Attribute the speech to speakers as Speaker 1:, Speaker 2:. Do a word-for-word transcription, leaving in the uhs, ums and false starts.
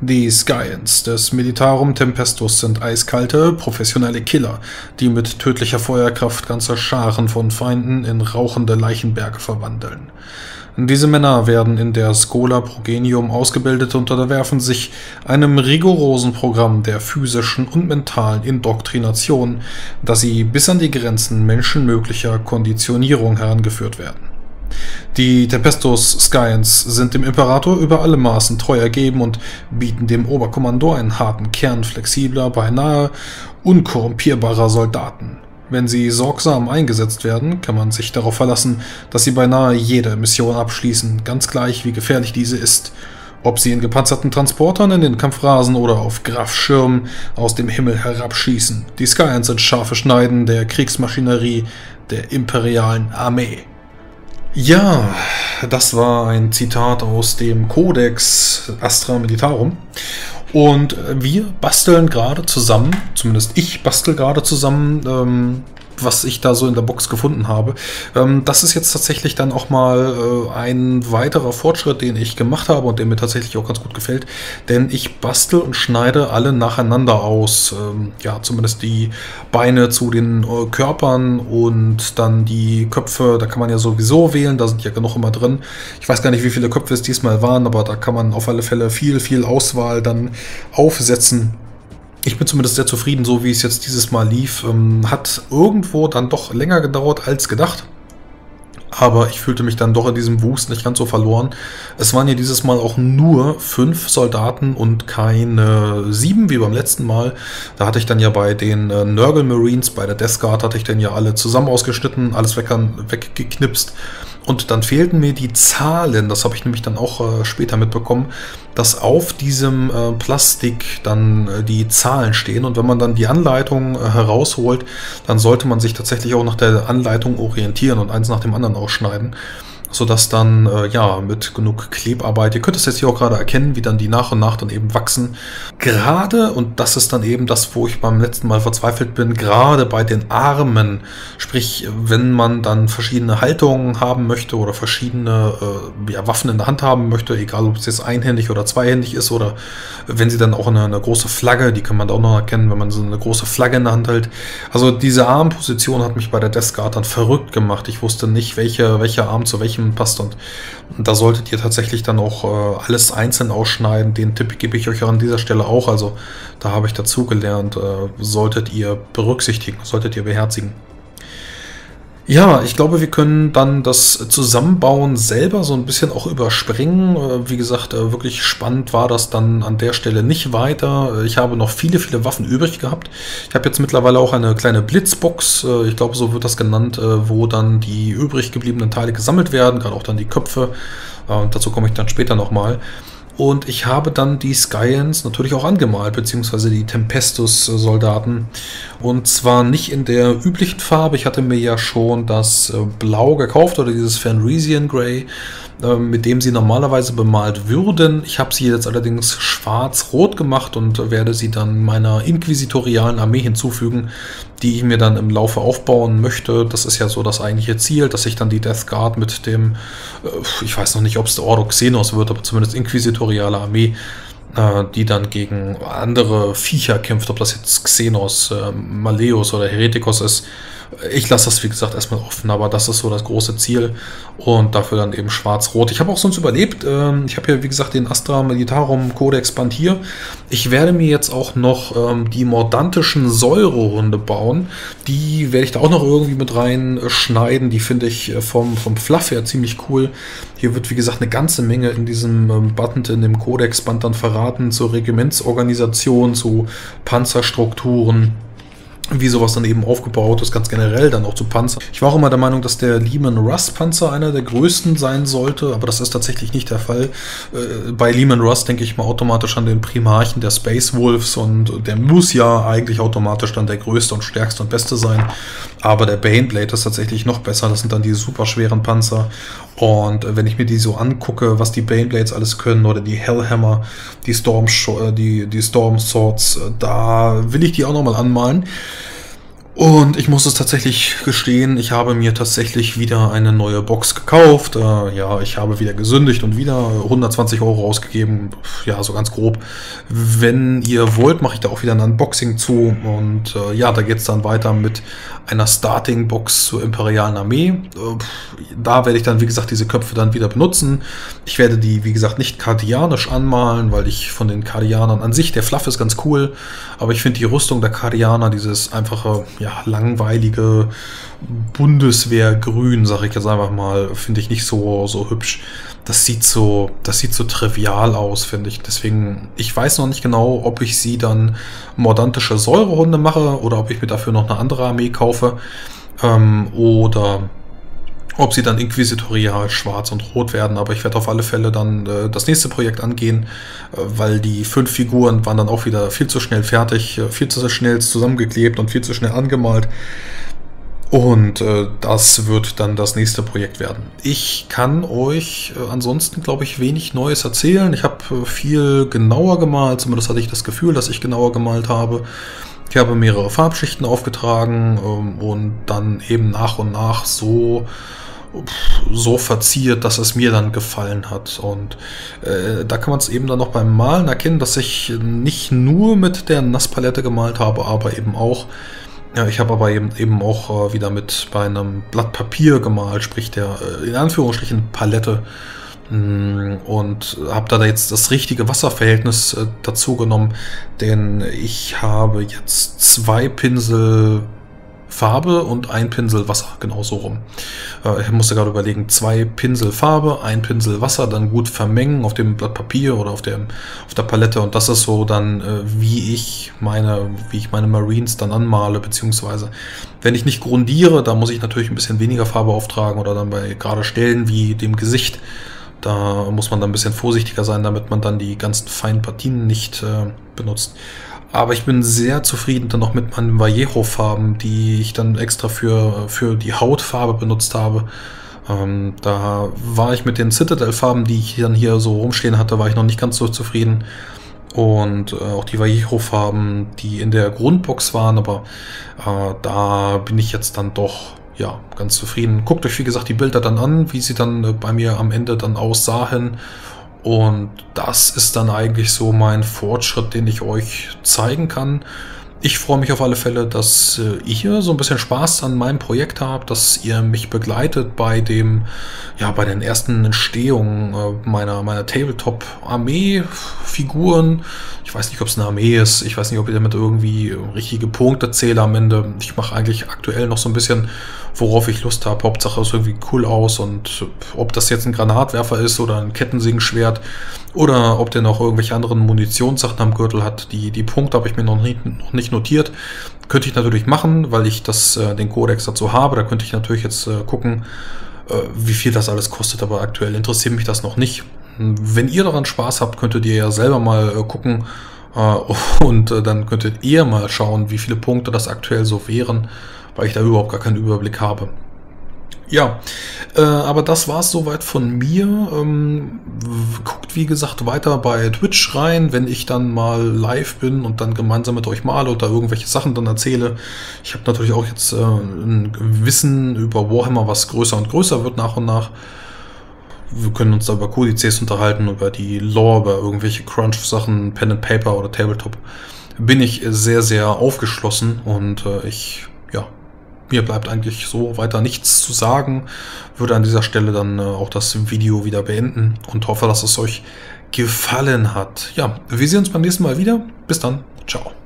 Speaker 1: Die Skyans des Militarum Tempestus sind eiskalte, professionelle Killer, die mit tödlicher Feuerkraft ganze Scharen von Feinden in rauchende Leichenberge verwandeln. Diese Männer werden in der Schola Progenium ausgebildet und unterwerfen sich einem rigorosen Programm der physischen und mentalen Indoktrination, das sie bis an die Grenzen menschenmöglicher Konditionierung herangeführt werden. Die Tempestus Skyans sind dem Imperator über alle Maßen treu ergeben und bieten dem Oberkommando einen harten Kern flexibler, beinahe unkorrumpierbarer Soldaten. Wenn sie sorgsam eingesetzt werden, kann man sich darauf verlassen, dass sie beinahe jede Mission abschließen, ganz gleich wie gefährlich diese ist. Ob sie in gepanzerten Transportern in den Kampf rasen oder auf Graf-Schirmen aus dem Himmel herabschießen. Die Skyans sind scharfe Schneiden der Kriegsmaschinerie der imperialen Armee. Ja, das war ein Zitat aus dem Codex Astra Militarum. Und wir basteln gerade zusammen, zumindest ich bastel gerade zusammen, ähm, was ich da so in der Box gefunden habe. Ähm, das ist jetzt tatsächlich dann auch mal äh, ein weiterer Fortschritt, den ich gemacht habe und der mir tatsächlich auch ganz gut gefällt. Denn ich bastel und schneide alle nacheinander aus. Ähm, ja, zumindest die Beine zu den äh, Körpern und dann die Köpfe, da kann man ja sowieso wählen, da sind ja genug immer drin. Ich weiß gar nicht, wie viele Köpfe es diesmal waren, aber da kann man auf alle Fälle viel, viel Auswahl dann aufsetzen. Ich bin zumindest sehr zufrieden, so wie es jetzt dieses Mal lief. Ähm, hat irgendwo dann doch länger gedauert als gedacht. Aber ich fühlte mich dann doch in diesem Wust nicht ganz so verloren. Es waren ja dieses Mal auch nur fünf Soldaten und keine sieben, wie beim letzten Mal. Da hatte ich dann ja bei den äh, Nurgle Marines, bei der Death Guard, hatte ich dann ja alle zusammen ausgeschnitten, alles weg, weggeknipst. Und dann fehlten mir die Zahlen, das habe ich nämlich dann auch äh, später mitbekommen, dass auf diesem äh, Plastik dann äh, die Zahlen stehen. Und wenn man dann die Anleitung äh, herausholt, dann sollte man sich tatsächlich auch nach der Anleitung orientieren und eins nach dem anderen ausschneiden. Sodass dann, äh, ja, mit genug Klebarbeit, ihr könnt es jetzt hier auch gerade erkennen, wie dann die nach und nach dann eben wachsen. Gerade, und das ist dann eben das, wo ich beim letzten Mal verzweifelt bin, gerade bei den Armen, sprich, wenn man dann verschiedene Haltungen haben möchte oder verschiedene äh, ja, Waffen in der Hand haben möchte, egal ob es jetzt einhändig oder zweihändig ist oder wenn sie dann auch eine, eine große Flagge, die kann man da auch noch erkennen, wenn man so eine große Flagge in der Hand hält. Also diese Armposition hat mich bei der Death Guard dann verrückt gemacht. Ich wusste nicht, welche, welcher Arm zu welchem passt und da solltet ihr tatsächlich dann auch äh, alles einzeln ausschneiden. Den Tipp gebe ich euch an dieser Stelle auch, also da habe ich dazu gelernt, äh, solltet ihr berücksichtigen, solltet ihr beherzigen. Ja, ich glaube, wir können dann das Zusammenbauen selber so ein bisschen auch überspringen. Wie gesagt, wirklich spannend war das dann an der Stelle nicht weiter. Ich habe noch viele, viele Waffen übrig gehabt. Ich habe jetzt mittlerweile auch eine kleine Blitzbox, ich glaube, so wird das genannt, wo dann die übrig gebliebenen Teile gesammelt werden, gerade auch dann die Köpfe. Dazu komme ich dann später nochmal. Und ich habe dann die Skyans natürlich auch angemalt, beziehungsweise die Tempestus-Soldaten. Und zwar nicht in der üblichen Farbe. Ich hatte mir ja schon das Blau gekauft oder dieses Fenrisian Grey, mit dem sie normalerweise bemalt würden. Ich habe sie jetzt allerdings schwarz-rot gemacht und werde sie dann meiner inquisitorialen Armee hinzufügen, die ich mir dann im Laufe aufbauen möchte. Das ist ja so das eigentliche Ziel, dass ich dann die Death Guard mit dem, ich weiß noch nicht, ob es der Ordo Xenos wird, aber zumindest inquisitoriale Armee, die dann gegen andere Viecher kämpft, ob das jetzt Xenos, Malleus oder Heretikos ist. Ich lasse das, wie gesagt, erstmal offen, aber das ist so das große Ziel und dafür dann eben schwarz-rot. Ich habe auch sonst überlebt. Ich habe hier, wie gesagt, den Astra Militarum Codex Band hier. Ich werde mir jetzt auch noch die mordantischen Säurehunde bauen. Die werde ich da auch noch irgendwie mit reinschneiden. Die finde ich vom, vom Fluff her ziemlich cool. Hier wird, wie gesagt, eine ganze Menge in diesem Band, in dem Codex Band dann verraten zur Regimentsorganisation, zu Panzerstrukturen, wie sowas dann eben aufgebaut ist, ganz generell dann auch zu Panzer. Ich war auch immer der Meinung, dass der Leman Russ Panzer einer der größten sein sollte, aber das ist tatsächlich nicht der Fall. Äh, bei Leman Russ denke ich mal automatisch an den Primarchen der Space Wolves und der muss ja eigentlich automatisch dann der größte und stärkste und beste sein. Aber der Baneblade ist tatsächlich noch besser, das sind dann die super schweren Panzer. Und wenn ich mir die so angucke, was die Baneblades alles können oder die Hellhammer, die Storm, die, die Storm Swords, da will ich die auch nochmal anmalen. Und ich muss es tatsächlich gestehen, ich habe mir tatsächlich wieder eine neue Box gekauft. Äh, ja, ich habe wieder gesündigt und wieder hundertzwanzig Euro ausgegeben. Ja, so ganz grob. Wenn ihr wollt, mache ich da auch wieder ein Unboxing zu. Und äh, ja, da geht es dann weiter mit einer Starting-Box zur Imperialen Armee. Äh, da werde ich dann, wie gesagt, diese Köpfe dann wieder benutzen. Ich werde die, wie gesagt, nicht kardianisch anmalen, weil ich von den Kardianern an sich, der Fluff ist ganz cool. Aber ich finde die Rüstung der Kardianer, dieses einfache, ja, langweilige Bundeswehrgrün, sag ich jetzt einfach mal, finde ich nicht so, so hübsch. Das sieht so, das sieht so trivial aus, finde ich. Deswegen, ich weiß noch nicht genau, ob ich sie dann mordantische Säurehunde mache oder ob ich mir dafür noch eine andere Armee kaufe. Ähm, oder ob sie dann inquisitorial schwarz und rot werden, aber ich werde auf alle Fälle dann äh, das nächste Projekt angehen, äh, weil die fünf Figuren waren dann auch wieder viel zu schnell fertig, äh, viel zu schnell zusammengeklebt und viel zu schnell angemalt. Und äh, das wird dann das nächste Projekt werden. Ich kann euch äh, ansonsten, glaube ich, wenig Neues erzählen. Ich habe äh, viel genauer gemalt, zumindest hatte ich das Gefühl, dass ich genauer gemalt habe. Ich habe mehrere Farbschichten aufgetragen ähm, und dann eben nach und nach so so verziert, dass es mir dann gefallen hat. Und äh, da kann man es eben dann noch beim Malen erkennen, dass ich nicht nur mit der Nasspalette gemalt habe, aber eben auch, ja, ich habe aber eben, eben auch äh, wieder mit bei einem Blatt Papier gemalt, sprich der äh, in Anführungsstrichen Palette, und habe da jetzt das richtige Wasserverhältnis äh, dazu genommen, denn ich habe jetzt zwei Pinsel Farbe und ein Pinsel Wasser, genauso rum. Äh, ich musste gerade überlegen, zwei Pinsel Farbe, ein Pinsel Wasser, dann gut vermengen auf dem Blatt Papier oder auf, dem, auf der Palette, und das ist so dann, äh, wie ich meine, wie ich meine Marines dann anmale, beziehungsweise wenn ich nicht grundiere, da muss ich natürlich ein bisschen weniger Farbe auftragen oder dann bei gerade Stellen wie dem Gesicht. Da muss man dann ein bisschen vorsichtiger sein, damit man dann die ganzen feinen Partien nicht äh, benutzt. Aber ich bin sehr zufrieden dann noch mit meinen Vallejo-Farben, die ich dann extra für, für die Hautfarbe benutzt habe. Ähm, da war ich mit den Citadel-Farben, die ich dann hier so rumstehen hatte, war ich noch nicht ganz so zufrieden. Und äh, auch die Vallejo-Farben, die in der Grundbox waren, aber äh, da bin ich jetzt dann doch, ja, ganz zufrieden. Guckt euch, wie gesagt, die Bilder dann an, wie sie dann äh, bei mir am Ende dann aussahen. Und das ist dann eigentlich so mein Fortschritt, den ich euch zeigen kann. Ich freue mich auf alle Fälle, dass äh, ihr so ein bisschen Spaß an meinem Projekt habt, dass ihr mich begleitet bei dem, ja, bei den ersten Entstehungen äh, meiner, meiner Tabletop-Armee-Figuren. Ich weiß nicht, ob es eine Armee ist. Ich weiß nicht, ob ich damit irgendwie richtige Punkte zähle am Ende. Ich mache eigentlich aktuell noch so ein bisschen, worauf ich Lust habe. Hauptsache es sieht irgendwie cool aus, und ob das jetzt ein Granatwerfer ist oder ein Kettensägenschwert oder ob der noch irgendwelche anderen Munitionssachen am Gürtel hat. Die, die Punkte habe ich mir noch nicht, noch nicht notiert. Könnte ich natürlich machen, weil ich das, äh, den Kodex dazu habe. Da könnte ich natürlich jetzt äh, gucken, äh, wie viel das alles kostet, aber aktuell interessiert mich das noch nicht. Wenn ihr daran Spaß habt, könntet ihr ja selber mal äh, gucken, äh, und äh, dann könntet ihr mal schauen, wie viele Punkte das aktuell so wären, weil ich da überhaupt gar keinen Überblick habe. Ja, äh, aber das war es soweit von mir. Ähm, guckt, wie gesagt, weiter bei Twitch rein, wenn ich dann mal live bin und dann gemeinsam mit euch male oder irgendwelche Sachen dann erzähle. Ich habe natürlich auch jetzt äh, ein Wissen über Warhammer, was größer und größer wird nach und nach. Wir können uns da über Kodizes unterhalten, über die Lore, über irgendwelche Crunch-Sachen, Pen and Paper oder Tabletop. Bin ich sehr, sehr aufgeschlossen, und äh, ich, ja, mir bleibt eigentlich so weiter nichts zu sagen. Würde an dieser Stelle dann äh, auch das Video wieder beenden und hoffe, dass es euch gefallen hat. Ja, wir sehen uns beim nächsten Mal wieder. Bis dann. Ciao.